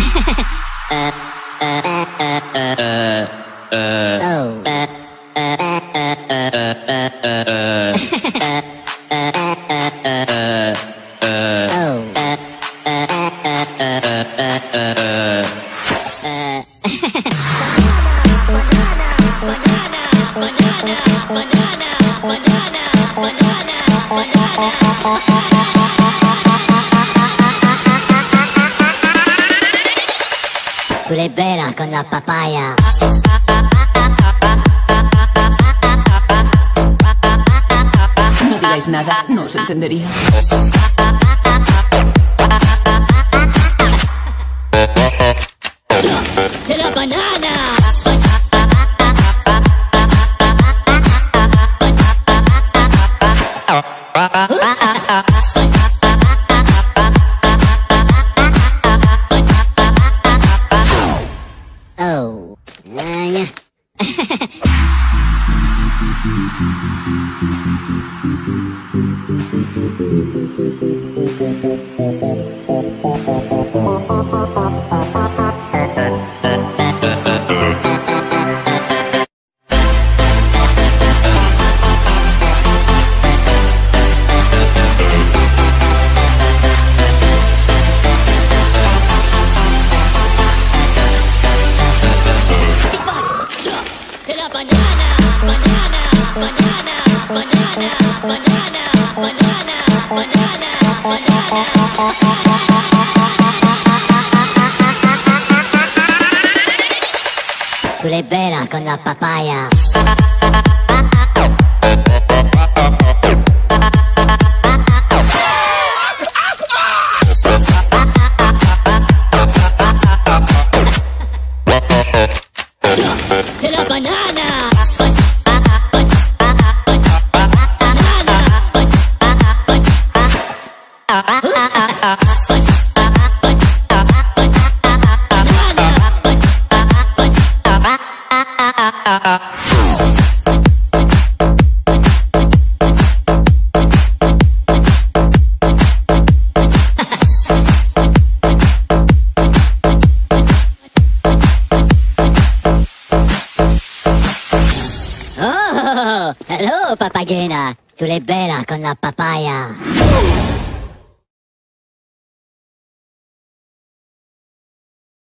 Tú le pegas con la papaya. No digáis nada, no os entendería. ¡Se la banana! Oh. Tú le pegas con la papaya. ¡Se la banana! Oh, hello, papagena. Tú le pegas con la papaya.